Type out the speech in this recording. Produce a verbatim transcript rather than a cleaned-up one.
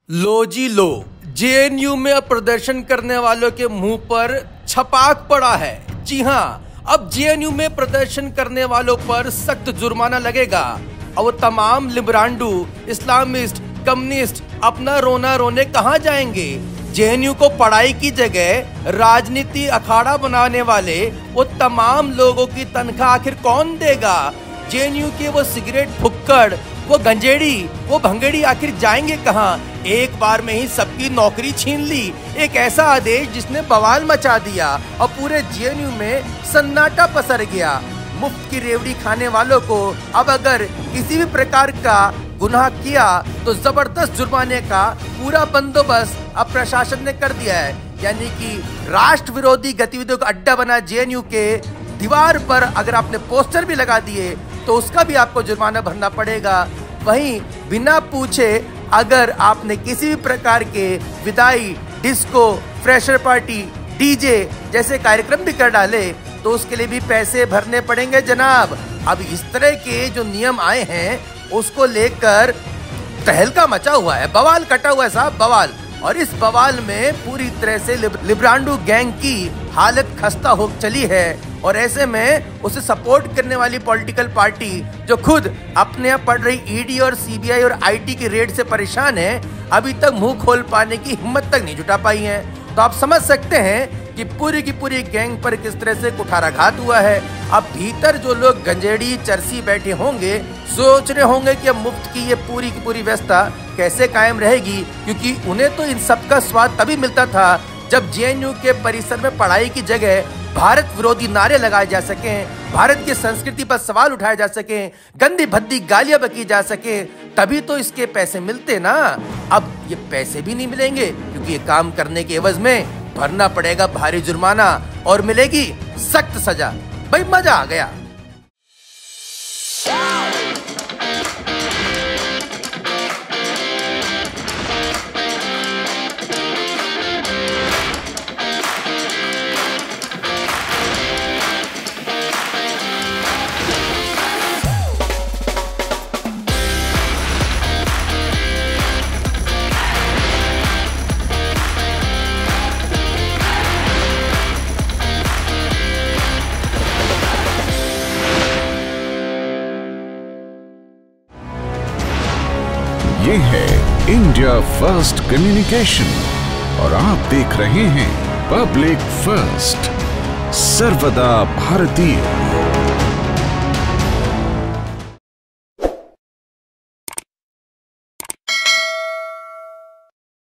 लो जी लो, JNU में प्रदर्शन करने वालों के मुंह पर छपाक पड़ा है। जी हाँ, अब जेएनयू में प्रदर्शन करने वालों पर सख्त जुर्माना लगेगा और वो तमाम लिबरांडू, इस्लामिस्ट, कम्युनिस्ट अपना रोना रोने कहाँ जाएंगे। जेएनयू को पढ़ाई की जगह राजनीति अखाड़ा बनाने वाले वो तमाम लोगों की तनख्वाह आखिर कौन देगा। जेएनयू के वो सिगरेट फुक्कड़, वो गंजेड़ी, वो भंगेड़ी आखिर जाएंगे कहाँ। एक बार में ही सबकी नौकरी छीन ली एक ऐसा आदेश जिसने बवाल मचा दिया और पूरे जेएनयू में सन्नाटा पसर गया। मुफ्त की रेवड़ी खाने वालों को अब अगर किसी भी प्रकार का गुनाह किया तो जबरदस्त जुर्माने का पूरा बंदोबस्त अब प्रशासन ने कर दिया है। यानी कि राष्ट्र विरोधी गतिविधियों का अड्डा बना जेएनयू के दीवार पर अगर आपने पोस्टर भी लगा दिए तो उसका भी आपको जुर्माना भरना पड़ेगा। वहीं बिना पूछे अगर आपने किसी भी प्रकार के विदाई, डिस्को, फ्रेशर पार्टी, डीजे जैसे कार्यक्रम भी कर डाले तो उसके लिए भी पैसे भरने पड़ेंगे जनाब। अब इस तरह के जो नियम आए हैं उसको लेकर तहलका मचा हुआ है, बवाल कटा हुआ है साहब, बवाल। और इस बवाल में पूरी तरह से लिब्रांडू गैंग की हालत खस्ता हो चली है और ऐसे में उसे सपोर्ट करने वाली पॉलिटिकल पार्टी जो खुद अपने यहाँ पड़ रही ईडी और सीबीआई और आईटी की रेड से परेशान है, अभी तक मुंह खोल पाने की हिम्मत तक नहीं जुटा पाई है। तो आप समझ सकते हैं कि पूरी की पूरी गैंग पर किस तरह से कुठाराघात हुआ है। अब भीतर जो लोग गंजेड़ी चरसी बैठे होंगे सोच रहे होंगे कि अब मुफ्त की ये पूरी की पूरी व्यवस्था कैसे कायम रहेगी, क्योंकि उन्हें तो इन सब का स्वाद तभी मिलता था जब जेएनयू के परिसर में पढ़ाई की जगह भारत विरोधी नारे लगाए जा सकें, भारत की संस्कृति पर सवाल उठाए जा सकें, गंदी भद्दी गालियां बकी जा सके, तभी तो इसके पैसे मिलते ना। अब ये पैसे भी नहीं मिलेंगे क्योंकि ये काम करने के एवज में भरना पड़ेगा भारी जुर्माना और मिलेगी सख्त सजा। भाई मजा आ गया। ये है इंडिया फर्स्ट कम्युनिकेशन और आप देख रहे हैं पब्लिक फर्स्ट, सर्वदा भारतीय।